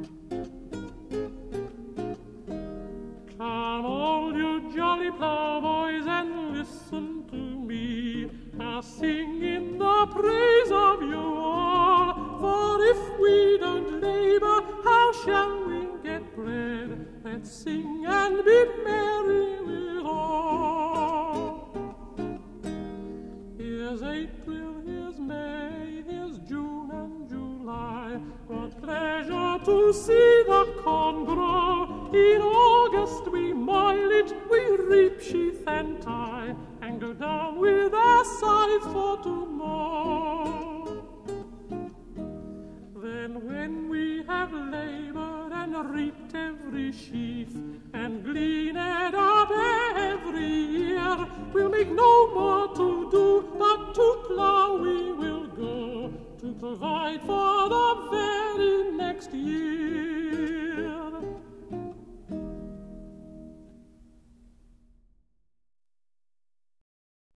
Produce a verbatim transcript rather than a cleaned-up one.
Come all you jolly ploughboys and listen to me, I'll sing in the praise of you all. For if we don't labor, how shall we get bread? Let's sing and be merry with all. Here's April, here's May, here's June and July. What pleasure to see the corn grow. In August we moil it, we reap sheaf and tie, and go down with our scythes for to mow. Then when we have labored and reaped every sheaf, and gleaned up every year, we'll make no more to do, but to plough we will go, to provide for the